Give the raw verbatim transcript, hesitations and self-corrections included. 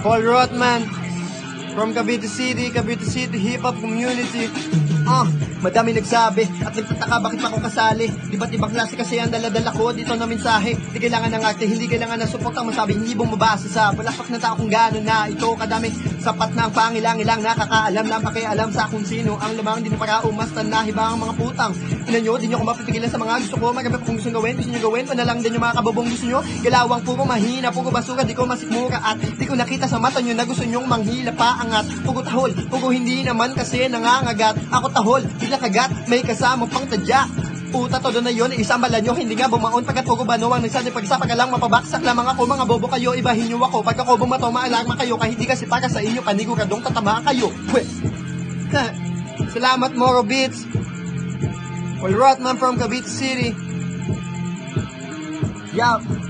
Paul Rothman from Cavite City, Cavite City Hip Hop Community. Ah, madami nagsabi at nagtataka bakit ako kasali. Iba't ibang klase kasi ang daladala ko dito na mensahe. Hindi kailangan ng arte, hindi kailangan ng support ang masabi. Hindi bumabasa sa palakpak ng tao kung gano'n na ito kadami. Sapat na ang pangilang-ilang nakakaalam lang pakialam sa kung sino ang lamang. Di na para umastan na hibang ang mga putang. Ina nyo, di nyo ko mapipigilan sa mga gusto ko. Marami pa kung gusto gawin, gusto nyo gawin. Pa na lang din yung mga kababong gusto nyo. Galawang puro mahina, puro basura, di ko masikmura. At di ko nakita sa mata nyo na gusto nyong manghila pa angat. Pugo tahol, pugo hindi naman kasi nangangagat. Ako tahol, bigla kagat, may kasama pang tadya. Puta todo na yun, isamalan nyo, hindi nga bumaon. Pagkat pugo ba no, ang nagsabi pagsapa ka lang, mapabaksak lamang ako. Mga bobo kayo, ibahin nyo ako. Pagka ko bumato, maalarma kayo. Kahit hindi kasi para sa inyo, paniguradong tatama kayo. Pwes. Salamat Moro Beats. Paul Rothman from Cavite City. Yup.